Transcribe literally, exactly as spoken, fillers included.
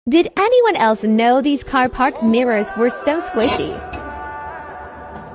Did anyone else know these car park mirrors were so squishy?